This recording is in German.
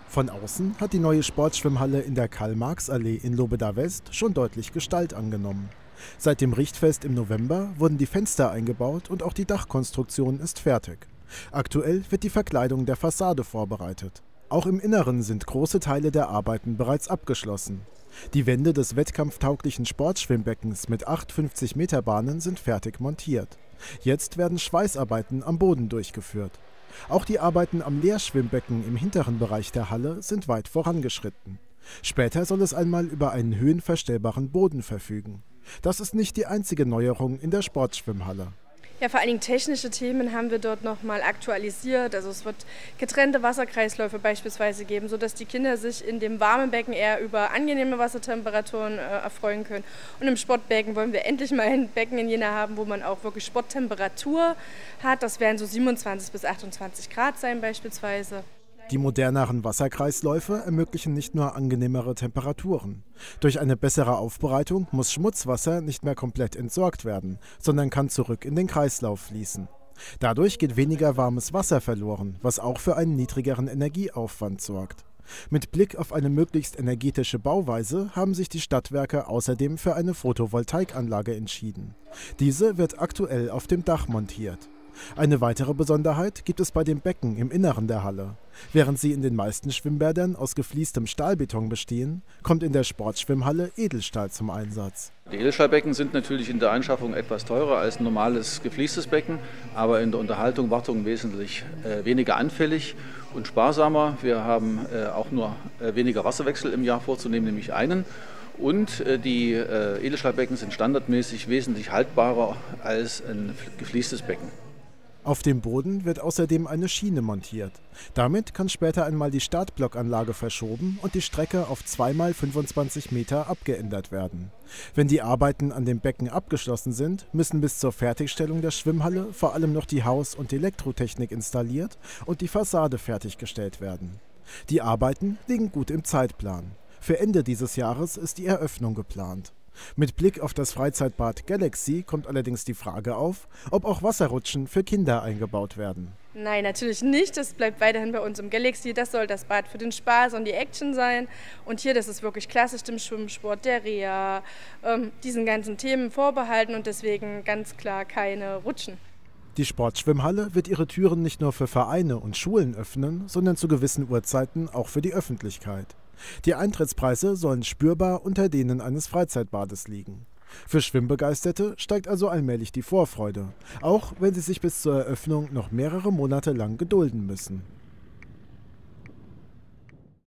Von außen hat die neue Sportschwimmhalle in der Karl-Marx-Allee in Lobeda-West schon deutlich Gestalt angenommen. Seit dem Richtfest im November wurden die Fenster eingebaut und auch die Dachkonstruktion ist fertig. Aktuell wird die Verkleidung der Fassade vorbereitet. Auch im Inneren sind große Teile der Arbeiten bereits abgeschlossen. Die Wände des wettkampftauglichen Sportschwimmbeckens mit 8 50-Meter-Bahnen sind fertig montiert. Jetzt werden Schweißarbeiten am Boden durchgeführt. Auch die Arbeiten am Leerschwimmbecken im hinteren Bereich der Halle sind weit vorangeschritten. Später soll es einmal über einen höhenverstellbaren Boden verfügen. Das ist nicht die einzige Neuerung in der Sportschwimmhalle. Ja, vor allen Dingen technische Themen haben wir dort nochmal aktualisiert. Also es wird getrennte Wasserkreisläufe beispielsweise geben, sodass die Kinder sich in dem warmen Becken eher über angenehme Wassertemperaturen erfreuen können. Und im Sportbecken wollen wir endlich mal ein Becken in Jena haben, wo man auch wirklich Sporttemperatur hat. Das werden so 27 bis 28 Grad sein beispielsweise. Die moderneren Wasserkreisläufe ermöglichen nicht nur angenehmere Temperaturen. Durch eine bessere Aufbereitung muss Schmutzwasser nicht mehr komplett entsorgt werden, sondern kann zurück in den Kreislauf fließen. Dadurch geht weniger warmes Wasser verloren, was auch für einen niedrigeren Energieaufwand sorgt. Mit Blick auf eine möglichst energetische Bauweise haben sich die Stadtwerke außerdem für eine Photovoltaikanlage entschieden. Diese wird aktuell auf dem Dach montiert. Eine weitere Besonderheit gibt es bei dem Becken im Inneren der Halle. Während sie in den meisten Schwimmbädern aus gefliestem Stahlbeton bestehen, kommt in der Sportschwimmhalle Edelstahl zum Einsatz. Die Edelstahlbecken sind natürlich in der Anschaffung etwas teurer als ein normales gefliestes Becken, aber in der Unterhaltung, Wartung wesentlich weniger anfällig und sparsamer. Wir haben auch nur weniger Wasserwechsel im Jahr vorzunehmen, nämlich einen. Und die Edelstahlbecken sind standardmäßig wesentlich haltbarer als ein gefliestes Becken. Auf dem Boden wird außerdem eine Schiene montiert. Damit kann später einmal die Startblockanlage verschoben und die Strecke auf 2 mal 25 Meter abgeändert werden. Wenn die Arbeiten an dem Becken abgeschlossen sind, müssen bis zur Fertigstellung der Schwimmhalle vor allem noch die Haus- und Elektrotechnik installiert und die Fassade fertiggestellt werden. Die Arbeiten liegen gut im Zeitplan. Für Ende dieses Jahres ist die Eröffnung geplant. Mit Blick auf das Freizeitbad Galaxy kommt allerdings die Frage auf, ob auch Wasserrutschen für Kinder eingebaut werden. Nein, natürlich nicht. Das bleibt weiterhin bei uns im Galaxy. Das soll das Bad für den Spaß und die Action sein. Und hier, das ist wirklich klassisch dem Schwimmsport, der Reha, diesen ganzen Themen vorbehalten und deswegen ganz klar keine Rutschen. Die Sportschwimmhalle wird ihre Türen nicht nur für Vereine und Schulen öffnen, sondern zu gewissen Uhrzeiten auch für die Öffentlichkeit. Die Eintrittspreise sollen spürbar unter denen eines Freizeitbades liegen. Für Schwimmbegeisterte steigt also allmählich die Vorfreude, auch wenn sie sich bis zur Eröffnung noch mehrere Monate lang gedulden müssen.